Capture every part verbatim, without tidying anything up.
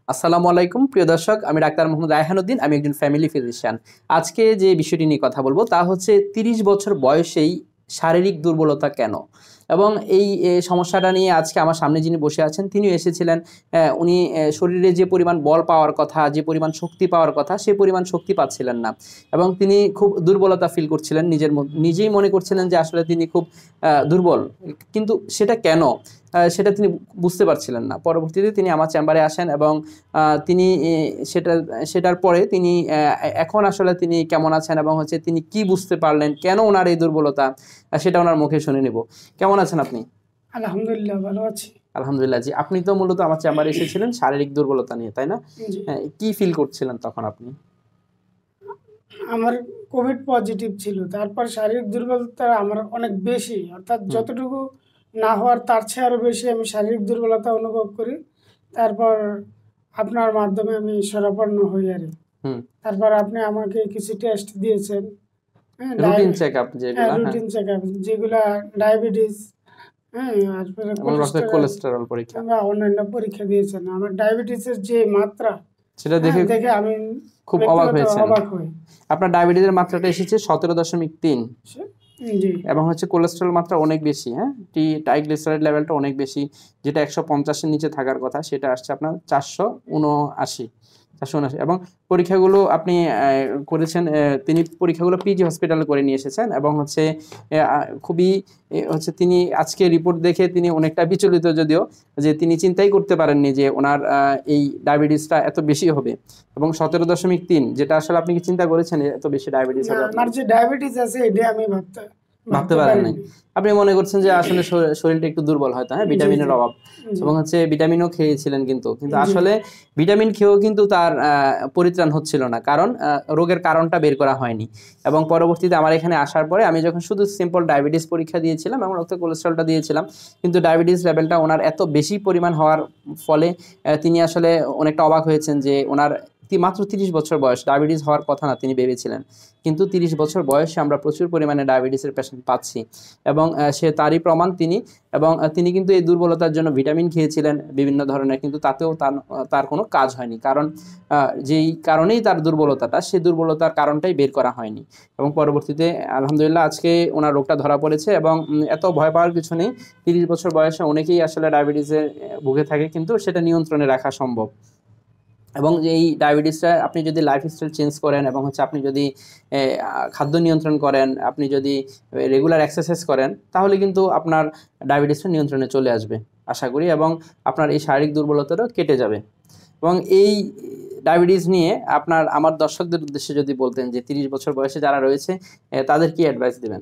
আসসালামু আলাইকুম প্রিয় দর্শক, আমি ডাক্তার মোহাম্মদ রায়হান উদ্দিন। আমি একজন ফ্যামিলি ফিজিশিয়ান। আজকে যে বিষয়টি নিয়ে কথা বলবো তা হচ্ছে তিরিশ বছর বয়সেই শারীরিক দুর্বলতা কেন, এবং এই এ, সমস্যাটা নিয়ে আজকে আমার সামনে যিনি বসে আছেন তিনিও এসেছিলেন। আহ, উনি আহ, শরীরে যে পরিমাণ বল পাওয়ার কথা, যে পরিমাণ শক্তি পাওয়ার কথা, সে পরিমাণ শক্তি পাচ্ছিলেন না, এবং তিনি খুব দুর্বলতা ফিল করছিলেন নিজের মধ্যে, নিজেই মনে করছিলেন যে আসলে তিনি খুব আহ, দুর্বল। কিন্তু সেটা কেন, আহ, সেটা তিনি বুঝতে পারছিলেন না। পরবর্তীতে তিনি আমার চেম্বারে আসেন এবং আহ, তিনি এ, সেটা সেটার পরে তিনি আহ, এখন আসলে তিনি কেমন আছেন এবং হচ্ছে তিনি কি বুঝতে পারলেন, কেন ওনার এই দুর্বলতা, আহ, সেটা ওনার মুখে শুনে নেব। কেমন আছেন আপনি? আলহামদুলিল্লাহ ভালো আছি। আলহামদুলিল্লাহ। জি, আপনি তো মূলত আমার চেম্বারে এসেছিলেন শারীরিক দুর্বলতা নিয়ে, তাই না? জি, হ্যাঁ, কি ফিল করছিলেন তখন আপনি? আমার কোভিড পজিটিভ ছিল, তারপর শারীরিক দুর্বলতা আমার অনেক বেশি, অর্থাৎ হুম যতটুকু না হওয়ার তার চেয়ে আরও বেশি আমি শারীরিক দুর্বলতা অনুভব করি। তারপর আপনার মাধ্যমে আমি শরণাপন্ন হই আর কি। হুম তারপর আপনি আমাকে কিছু টেস্ট দিয়েছেন, হ্যাঁ, রুটিন ডায়াবে- চেক আপ হ্যাঁ যেগুলা, হ্যাঁ, রুটিন চেক আপ, যেগুলা ডায়াবেটিস, হ্যাঁ, তারপরে এবং রক্তের কোলেস্টেরল কোলেস্টেরল পরীক্ষা, কিংবা অন্যান্য পরীক্ষা দিয়েছেন। আমার ডায়াবেটিসের যে মাত্রা, সেটা হ্যাঁ, দেখে দেখে আমি খুব অবাক ব্যক্তিগত হয়েছেন। অবাক হই। আপনার ডায়াবেটিসের মাত্রাটা এসেছে সতেরো দশমিক তিন, সে- জি, এবং হচ্ছে কোলেস্টেরল মাত্রা অনেক বেশি, হ্যাঁ, টি ট্রাইগ্লিসারাইড লেভেলটা অনেক বেশি, যেটা একশো পঞ্চাশের নিচে থাকার কথা সেটা আসছে আপনার চারশো উনআশি, চারশো উনআশি। এবং পরীক্ষাগুলো আপনি আহ, করেছেন, আহ, তিনি পরীক্ষাগুলো পিজি হসপিটালে করে নিয়ে এসেছেন, এবং হচ্ছে আহ, খুবই এ, হচ্ছে তিনি আজকে রিপোর্ট দেখে তিনি অনেকটা বিচলিত, যদিও যে তিনি চিন্তাই করতে পারেননি যে ওনার আহ, এই ডায়াবেটিসটা এত বেশি হবে। এবং সতেরো দশমিক তিন, যেটা আসলে আপনি কি চিন্তা করেছেন এত বেশি ডায়াবেটিস না, হবে আপনার? আমার যে ডায়াবেটিস আছে এটা আমি ভাবতে ভাবতে ভাবতে পারেন নাই। পারিনি। আপনি মনে করছেন যে আসলে শরী- শরীরটা একটু দুর্বল হয়তো, হ্যাঁ, জি, ভিটামিনের জি, অভাব, জি, এবং হচ্ছে ভিটামিনও খেয়েছিলেন, কিন্তু কিন্তু জি, আসলে ভিটামিন খেয়েও কিন্তু তার আহ, পরিত্রাণ হচ্ছিল না, কারণ আহ, রোগের কারণটা বের করা হয়নি। এবং পরবর্তীতে আমার এখানে আসার পরে আমি যখন শুধু সিম্পল ডায়াবেটিস পরীক্ষা দিয়েছিলাম এবং রক্ত কোলেস্ট্রলটা দিয়েছিলাম, কিন্তু ডায়াবেটিস লেভেলটা ওনার এত বেশি পরিমাণ হওয়ার ফলে আহ, তিনি আসলে অনেকটা অবাক হয়েছেন যে ওনার তি- মাত্র তিরিশ বছর বয়স, ডায়াবেটিস হওয়ার কথা না তিনি ভেবেছিলেন, কিন্তু তিরিশ বছর বয়সে আমরা প্রচুর পরিমাণে ডায়াবেটিসের পেশেন্ট পাচ্ছি। এবং আহ, সে তারই প্রমাণ তিনি। এবং আহ, তিনি কিন্তু এই দুর্বলতার জন্য ভিটামিন খেয়েছিলেন বিভিন্ন ধরনের, কিন্তু তাতেও তার তার কোনো কাজ হয়নি, কারণ আহ, যেই কারণেই তার দুর্বলতাটা, সেই দুর্বলতার কারণটাই বের করা হয়নি। এবং পরবর্তীতে আলহামদুলিল্লাহ আজকে ওনার রোগটা ধরা পড়েছে, এবং উম, এত ভয় পাওয়ার কিছু নেই। তিরিশ বছর বয়সে অনেকেই আসলে ডায়াবেটিসে ভুগে থাকে, কিন্তু সেটা নিয়ন্ত্রণে রাখা সম্ভব। এবং এই ডায়াবেটিসটা আপনি যদি লাইফস্টাইল চেঞ্জ করেন, এবং হচ্ছে আপনি যদি এ, আহ, খাদ্য নিয়ন্ত্রণ করেন, আপনি যদি রেগুলার এক্সারসাইজ করেন, তাহলে কিন্তু আপনার ডায়াবেটিসটা নিয়ন্ত্রণে চলে আসবে আশা করি, এবং আপনার এই শারীরিক দুর্বলতাটাও কেটে যাবে। এবং এই ডায়াবেটিস নিয়ে আপনার আমার দর্শকদের উদ্দেশ্যে যদি বলতেন যে তিরিশ বছর বয়সে যারা রয়েছে, এ, তাদের কি অ্যাডভাইস দেবেন?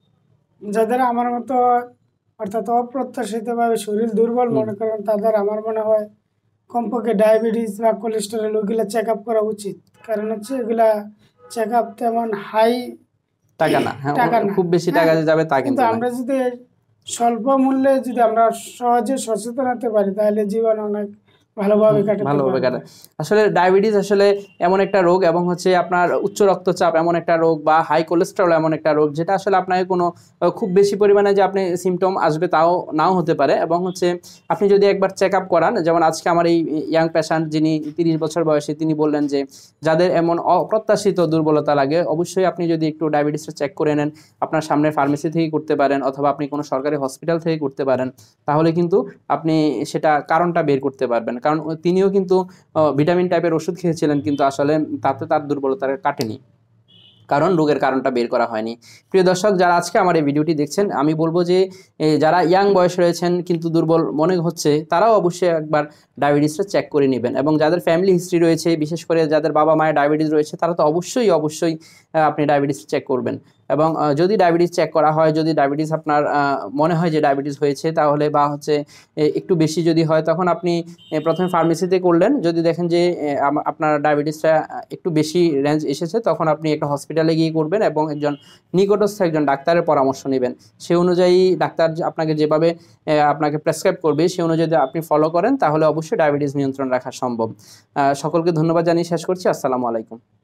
যাদের আমার মতো অর্থাৎ অপ্রত্যাশিতভাবে শরীর দুর্বল হুম মনে করেন, তাদের আমার মনে হয় কমপক্ষে ডায়াবেটিস বা কোলেস্টেরল ওইগুলা চেক আপ করা উচিত। কারণ হচ্ছে এগুলা চেক আপ তেমন হাই টাকা না, হ্যাঁ, টাকা ও- না, খুব বেশি টাকা হ্যাঁ, যে যাবে তা কিন্তু কিন্তু না। আমরা যদি স্বল্প মূল্যে যদি আমরা সহজে সচেতন হতে পারি, তাহলে জীবন অনেক ভালোভাবে হুম, কাটাতে ভালোভাবে পারবো। কাটে। আসলে ডায়াবেটিস আসলে এমন একটা রোগ, এবং হচ্ছে আপনার উচ্চ রক্তচাপ এমন একটা রোগ, বা হাই কোলেস্টেরল এমন একটা রোগ, যেটা আসলে আপনাকে কোনো আহ, খুব বেশি পরিমাণে যে আপনি সিমটম আসবে তাও নাও হতে পারে। এবং হচ্ছে আপনি যদি একবার চেক আপ করান, যেমন আজকে আমার এই ইয়াং পেশেন্ট যিনি তিরিশ বছর বয়সী, তিনি বললেন যে যাদের এমন অপ্রত্যাশিত দুর্বলতা লাগে, অবশ্যই আপনি যদি একটু ডায়াবেটিসটা চেক করে নেন, আপনার সামনে ফার্মেসি থেকে করতে পারেন, অথবা আপনি কোনো সরকারি হসপিটাল থেকে করতে পারেন, তাহলে কিন্তু আপনি সেটা কারণটা বের করতে পারবেন। কারণ তিনিও কিন্তু আহ, ভিটামিন টাইপের ওষুধ খেয়েছিলেন, কিন্তু আসলে তাতে তার দুর্বলতা কাটেনি, কারণ রোগের কারণটা বের করা হয়নি। প্রিয় দর্শক, যারা আজকে আমার এই ভিডিওটি দেখছেন, আমি বলবো যে এ, যারা ইয়াং বয়স রয়েছেন কিন্তু দুর্বল মনে হচ্ছে, তারাও অবশ্যই একবার ডায়াবেটিসটা চেক করে নেবেন। এবং যাদের ফ্যামিলি হিস্ট্রি রয়েছে, বিশেষ করে যাদের বাবা মায়ের ডায়াবেটিস রয়েছে, তারা তো অবশ্যই অবশ্যই আহ, আপনি ডায়াবেটিস চেক করবেন। এবং আহ, যদি ডায়াবেটিস চেক করা হয়, যদি ডায়াবেটিস আপনার আহ, মনে হয় যে ডায়াবেটিস হয়েছে, তাহলে বা হচ্ছে এ, একটু বেশি যদি হয়, তখন আপনি এ, প্রথমে ফার্মেসিতে করলেন, যদি দেখেন যে এ, আম- আপনার ডায়াবেটিসটা একটু বেশি রেঞ্জ এসেছে, তখন আপনি একটা হসপিটালে গিয়ে করবেন, এবং একজন নিকটস্থ একজন ডাক্তারের পরামর্শ নেবেন। সে অনুযায়ী ডাক্তার যে- আপনাকে যেভাবে এ, আপনাকে প্রেসক্রাইব করবে, সে অনুযায়ী যদি আপনি ফলো করেন, তাহলে অবশ্যই ডায়াবেটিস নিয়ন্ত্রণ রাখা সম্ভব। আহ, সকলকে ধন্যবাদ জানিয়ে শেষ করছি। আসসালামু আলাইকুম।